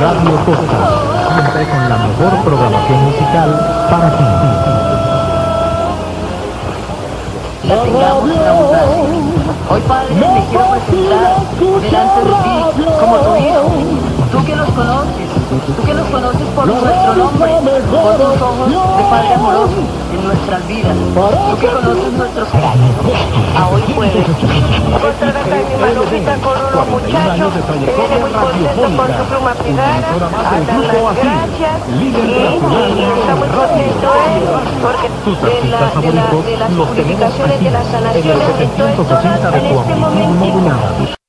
Radio Costa, siempre con la mejor programación musical para ti. La tengamos en abundancia. Hoy, Padre, me quiero presentar delante de ti como tu hijo. Tú que nos conoces por nuestro nombre, con tus ojos de Padre amoroso en nuestras vidas. Tú que conoces nuestros carácteres. A hoy puedes. Encontrar acá mi manojita con unos muchachos que viene muy contento con su pluma privada, a dar las gracias y está muy contento él porque de las purificaciones, de las sanaciones, entonces todas en este momento